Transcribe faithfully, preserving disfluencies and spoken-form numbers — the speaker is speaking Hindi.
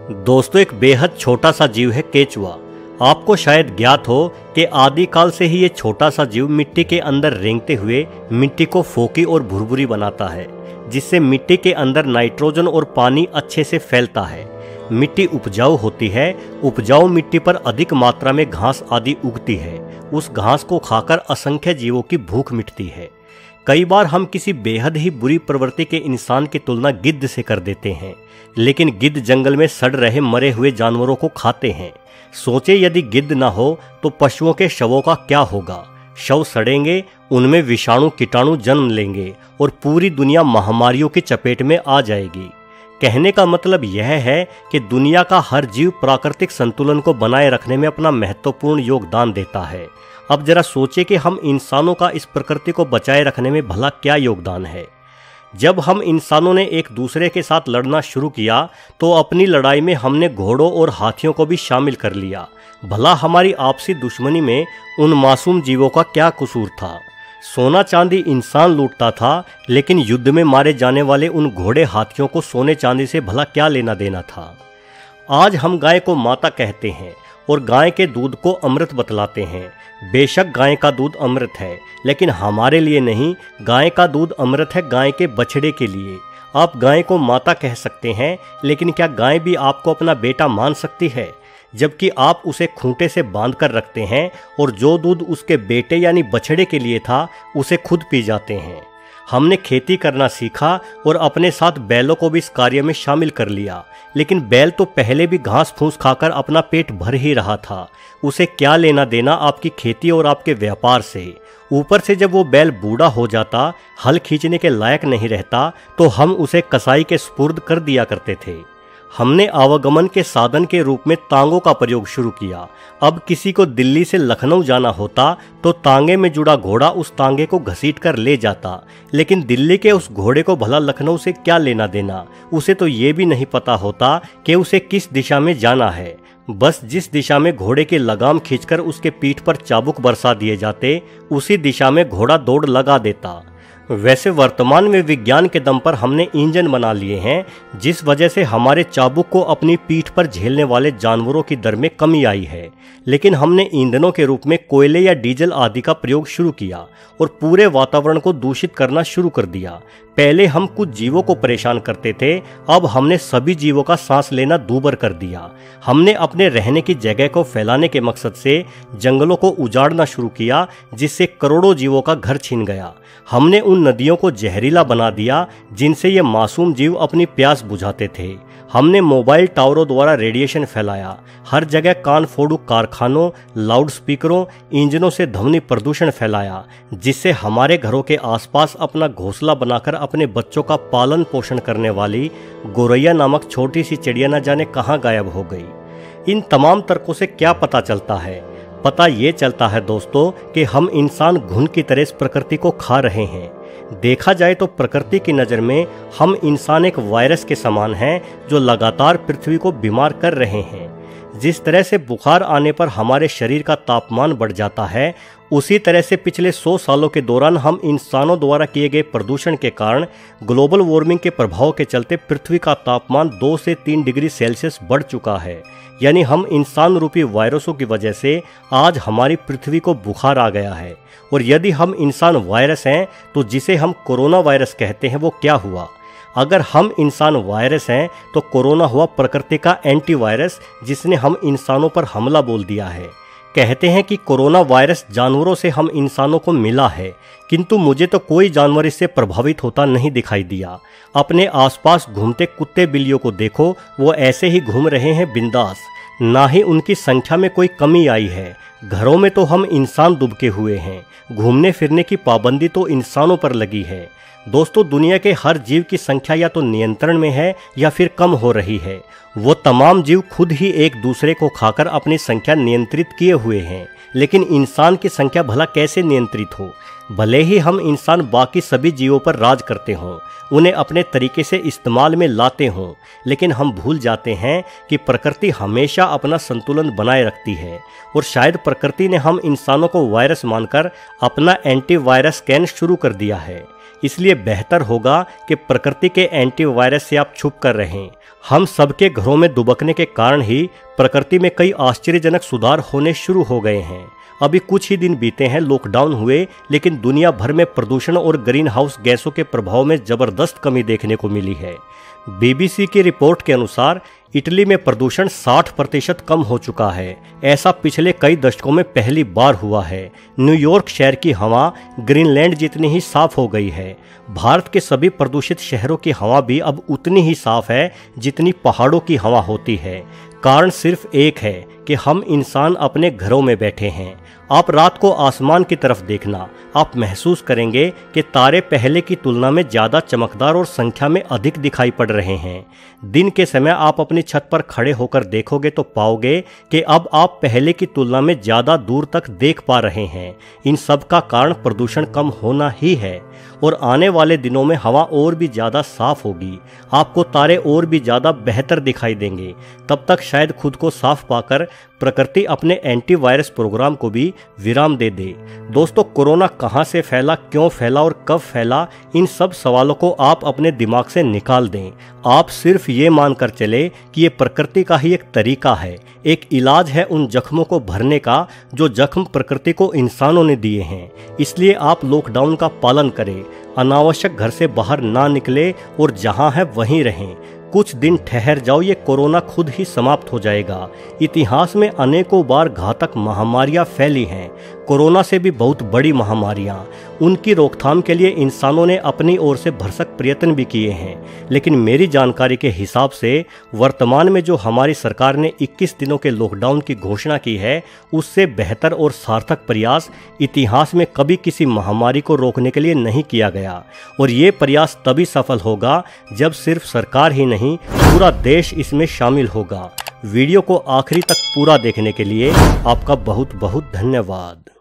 दोस्तों, एक बेहद छोटा सा जीव है केचुआ। आपको शायद ज्ञात हो कि आदिकाल से ही ये छोटा सा जीव मिट्टी के अंदर रेंगते हुए मिट्टी को फोकी और भुरभुरी बनाता है, जिससे मिट्टी के अंदर नाइट्रोजन और पानी अच्छे से फैलता है। मिट्टी उपजाऊ होती है। उपजाऊ मिट्टी पर अधिक मात्रा में घास आदि उगती है। उस घास को खाकर असंख्य जीवों की भूख मिटती है। कई बार हम किसी बेहद ही बुरी प्रवृत्ति के इंसान की तुलना गिद्ध से कर देते हैं, लेकिन गिद्ध जंगल में सड़ रहे मरे हुए जानवरों को खाते हैं। सोचे यदि गिद्ध ना हो तो पशुओं के शवों का क्या होगा। शव सड़ेंगे, उनमें विषाणु कीटाणु जन्म लेंगे और पूरी दुनिया महामारियों की चपेट में आ जाएगी। कहने का मतलब यह है कि दुनिया का हर जीव प्राकृतिक संतुलन को बनाए रखने में अपना महत्वपूर्ण योगदान देता है। अब जरा सोचे कि हम इंसानों का इस प्रकृति को बचाए रखने में भला क्या योगदान है। जब हम इंसानों ने एक दूसरे के साथ लड़ना शुरू किया तो अपनी लड़ाई में हमने घोड़ों और हाथियों को भी शामिल कर लिया। भला हमारी आपसी दुश्मनी में उन मासूम जीवों का क्या कसूर था। सोना चांदी इंसान लूटता था, लेकिन युद्ध में मारे जाने वाले उन घोड़े हाथियों को सोने चांदी से भला क्या लेना देना था। आज हम गाय को माता कहते हैं और गाय के दूध को अमृत बतलाते हैं। बेशक गाय का दूध अमृत है, लेकिन हमारे लिए नहीं। गाय का दूध अमृत है गाय के बछड़े के लिए। आप गाय को माता कह सकते हैं, लेकिन क्या गाय भी आपको अपना बेटा मान सकती है, जबकि आप उसे खूंटे से बांध कर रखते हैं और जो दूध उसके बेटे यानी बछड़े के लिए था उसे खुद पी जाते हैं। हमने खेती करना सीखा और अपने साथ बैलों को भी इस कार्य में शामिल कर लिया, लेकिन बैल तो पहले भी घास फूस खाकर अपना पेट भर ही रहा था। उसे क्या लेना देना आपकी खेती और आपके व्यापार से। ऊपर से जब वो बैल बूढ़ा हो जाता, हल खींचने के लायक नहीं रहता, तो हम उसे कसाई के सुपुर्द कर दिया करते थे। हमने आवागमन के साधन के रूप में तांगों का प्रयोग शुरू किया। अब किसी को दिल्ली से लखनऊ जाना होता तो तांगे में जुड़ा घोड़ा उस तांगे को घसीट कर ले जाता, लेकिन दिल्ली के उस घोड़े को भला लखनऊ से क्या लेना देना। उसे तो ये भी नहीं पता होता कि उसे किस दिशा में जाना है। बस जिस दिशा में घोड़े की लगाम खींचकर उसके पीठ पर चाबुक बरसा दिए जाते, उसी दिशा में घोड़ा दौड़ लगा देता। वैसे वर्तमान में विज्ञान के दम पर हमने इंजन बना लिए हैं, जिस वजह से हमारे चाबुक को अपनी पीठ पर झेलने वाले जानवरों की दर में कमी आई है। लेकिन हमने ईंधनों के रूप में कोयले या डीजल आदि का प्रयोग शुरू किया और पूरे वातावरण को दूषित करना शुरू कर दिया। पहले हम कुछ जीवों को परेशान करते थे, अब हमने सभी जीवों का सांस लेना दूभर कर दिया। हमने अपने रहने की जगह को फैलाने के मकसद से जंगलों को उजाड़ना शुरू किया, जिससे करोड़ों जीवों का घर छिन गया। हमने उन नदियों को जहरीला बना दिया जिनसे ये मासूम जीव अपनी प्यास बुझाते थे। हमने मोबाइल टावरों द्वारा रेडिएशन फैलाया। हर जगह कान फोड़ू कारखानों, लाउड स्पीकरों, इंजनों से ध्वनि प्रदूषण फैलाया, जिससे हमारे घरों के आसपास अपना घोंसला बनाकर अपने बच्चों का पालन पोषण करने वाली गोरैया नामक छोटी सी चिड़िया न जाने कहाँ गायब हो गई। इन तमाम तर्कों से क्या पता चलता है? पता ये चलता है दोस्तों कि हम इंसान घुन की तरह इस प्रकृति को खा रहे हैं। देखा जाए तो प्रकृति की नज़र में हम इंसान एक वायरस के समान हैं, जो लगातार पृथ्वी को बीमार कर रहे हैं। जिस तरह से बुखार आने पर हमारे शरीर का तापमान बढ़ जाता है, उसी तरह से पिछले सौ सालों के दौरान हम इंसानों द्वारा किए गए प्रदूषण के कारण ग्लोबल वार्मिंग के प्रभाव के चलते पृथ्वी का तापमान दो से तीन डिग्री सेल्सियस बढ़ चुका है। यानी हम इंसान रूपी वायरसों की वजह से आज हमारी पृथ्वी को बुखार आ गया है। और यदि हम इंसान वायरस हैं तो जिसे हम कोरोना वायरस कहते हैं वो क्या हुआ? अगर हम इंसान वायरस हैं तो कोरोना हुआ प्रकृति का एंटीवायरस, जिसने हम इंसानों पर हमला बोल दिया है। कहते हैं कि कोरोना वायरस जानवरों से हम इंसानों को मिला है, किंतु मुझे तो कोई जानवर इससे प्रभावित होता नहीं दिखाई दिया। अपने आसपास घूमते कुत्ते बिल्लियों को देखो, वो ऐसे ही घूम रहे हैं बिंदास। ना ही उनकी संख्या में कोई कमी आई है। घरों में तो हम इंसान दुबके हुए हैं। घूमने फिरने की पाबंदी तो इंसानों पर लगी है। दोस्तों, दुनिया के हर जीव की संख्या या तो नियंत्रण में है या फिर कम हो रही है। वो तमाम जीव खुद ही एक दूसरे को खाकर अपनी संख्या नियंत्रित किए हुए हैं, लेकिन इंसान की संख्या भला कैसे नियंत्रित हो? भले ही हम इंसान बाकी सभी जीवों पर राज करते हों, उन्हें अपने तरीके से इस्तेमाल में लाते हों, लेकिन हम भूल जाते हैं कि प्रकृति हमेशा अपना संतुलन बनाए रखती है। और शायद प्रकृति ने हम इंसानों को वायरस मानकर अपना एंटीवायरस स्कैन शुरू कर दिया है। इसलिए बेहतर होगा कि प्रकृति के एंटीवायरस से आप छुप कर रहें। हम सबके घरों में दुबकने के कारण ही प्रकृति में कई आश्चर्यजनक सुधार होने शुरू हो गए हैं। अभी कुछ ही दिन बीते हैं लॉकडाउन हुए, लेकिन दुनिया भर में प्रदूषण और ग्रीन हाउस गैसों के प्रभाव में जबरदस्त कमी देखने को मिली है। बीबीसी की रिपोर्ट के अनुसार इटली में प्रदूषण साठ प्रतिशत कम हो चुका है। ऐसा पिछले कई दशकों में पहली बार हुआ है। न्यूयॉर्क शहर की हवा ग्रीनलैंड जितनी ही साफ हो गई है। भारत के सभी प्रदूषित शहरों की हवा भी अब उतनी ही साफ है जितनी पहाड़ों की हवा होती है। कारण सिर्फ एक है कि हम इंसान अपने घरों में बैठे हैं। आप रात को आसमान की तरफ देखना, आप महसूस करेंगे कि तारे पहले की तुलना में ज़्यादा चमकदार और संख्या में अधिक दिखाई पड़ रहे हैं। दिन के समय आप अपनी छत पर खड़े होकर देखोगे तो पाओगे कि अब आप पहले की तुलना में ज़्यादा दूर तक देख पा रहे हैं। इन सब का कारण प्रदूषण कम होना ही है। और आने वाले दिनों में हवा और भी ज़्यादा साफ होगी, आपको तारे और भी ज़्यादा बेहतर दिखाई देंगे। तब तक शायद खुद को साफ पाकर प्रकृति अपने एंटीवायरस प्रोग्राम को भी विराम दे दे। दोस्तों, कोरोना कहाँ से फैला, क्यों फैला और कब फैला, इन सब सवालों को आप अपने दिमाग से निकाल दें। आप सिर्फ ये मानकर चले कि ये प्रकृति का ही एक तरीका है, एक इलाज है उन जख्मों को भरने का जो जख्म प्रकृति को इंसानों ने दिए हैं। इसलिए आप लॉकडाउन का पालन करें, अनावश्यक घर से बाहर ना निकले और जहां है वहीं रहें। कुछ दिन ठहर जाओ, ये कोरोना खुद ही समाप्त हो जाएगा। इतिहास में अनेकों बार घातक महामारियां फैली हैं, कोरोना से भी बहुत बड़ी महामारियां। उनकी रोकथाम के लिए इंसानों ने अपनी ओर से भरसक प्रयत्न भी किए हैं, लेकिन मेरी जानकारी के हिसाब से वर्तमान में जो हमारी सरकार ने इक्कीस दिनों के लॉकडाउन की घोषणा की है, उससे बेहतर और सार्थक प्रयास इतिहास में कभी किसी महामारी को रोकने के लिए नहीं किया गया। और ये प्रयास तभी सफल होगा जब सिर्फ सरकार ही नहीं, पूरा देश इसमें शामिल होगा। वीडियो को आखिरी तक पूरा देखने के लिए आपका बहुत बहुत धन्यवाद।